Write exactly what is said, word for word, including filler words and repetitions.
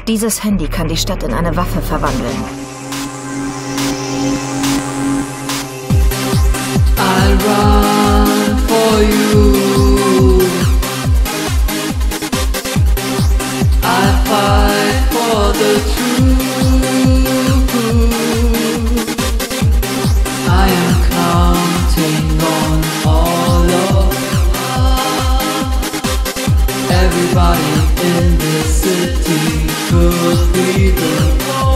Dieses Handy kann die Stadt in eine Waffe verwandeln. I'll run for you. I'll fight for the truth. I am counting on all of us. Everybody in this city could be the one.